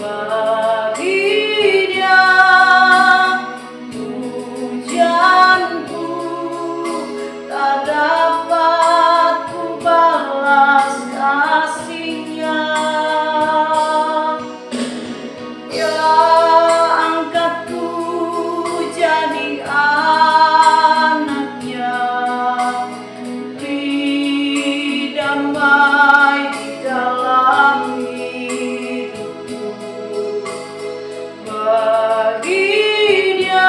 Bagi Dia pujianku tak dapat ku balas kasih-Nya. Ya, angkatku jadi anak-Nya, beri damai di dalam hidupku. Bagi Dia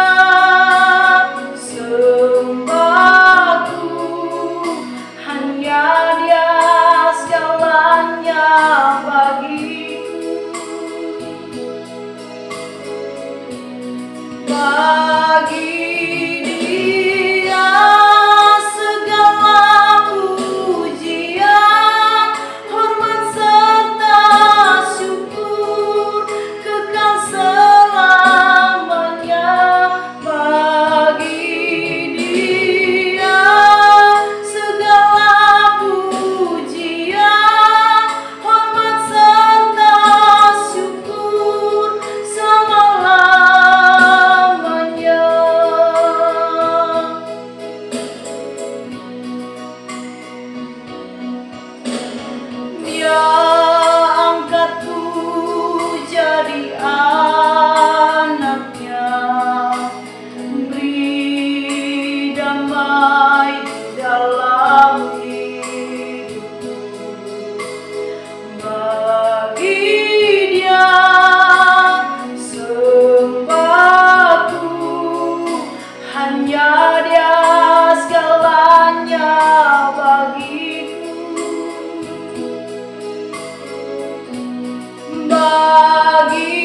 sembahku, hanya Dia segalanya bagiku. Bagi Dia segala pujian, hormat serta syukur kekal selamanya. Bagi Dia segala pujian, hormat serta syukur selama-lamanya. Dia angkatku jadi anak-Nya, beri damai di dalam hidupku. Bagi Dia sembahku, hanya Dia segalanya bagiku. Bagi